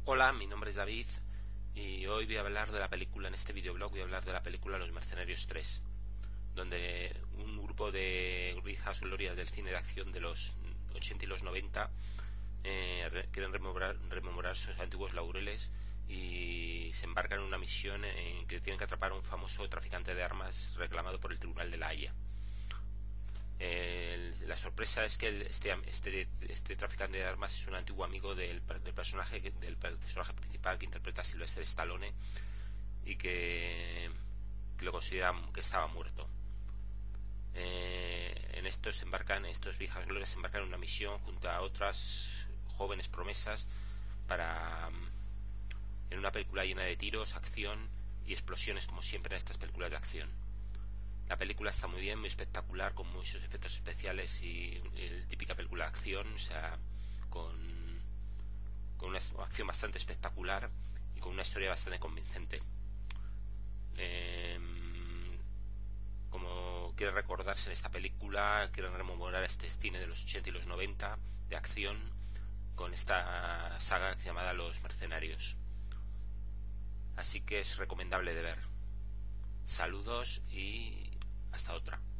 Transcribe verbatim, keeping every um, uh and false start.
Hola, mi nombre es David y hoy voy a hablar de la película, en este videoblog voy a hablar de la película Los Mercenarios tres, donde un grupo de viejas glorias del cine de acción de los ochenta y los noventa eh, re, quieren rememorar, rememorar sus antiguos laureles y se embarcan en una misión en que tienen que atrapar a un famoso traficante de armas reclamado por el Tribunal de la Haya. Eh, la sorpresa es que el, este, este, este traficante de armas es un antiguo amigo del, del, personaje, del personaje principal que interpreta Sylvester Stallone y que, que lo considera que estaba muerto. Eh, en esto se embarcan, estos viejas glorias se embarcan en una misión junto a otras jóvenes promesas para en una película llena de tiros, acción y explosiones, como siempre en estas películas de acción. La película está muy bien, muy espectacular, con muchos efectos especiales y, y típica película de acción, o sea, con, con una acción bastante espectacular y con una historia bastante convincente. Eh, como quiere recordarse en esta película, quieren rememorar este cine de los ochenta y los noventa de acción con esta saga llamada Los Mercenarios. Así que es recomendable de ver. Saludos y hasta otra.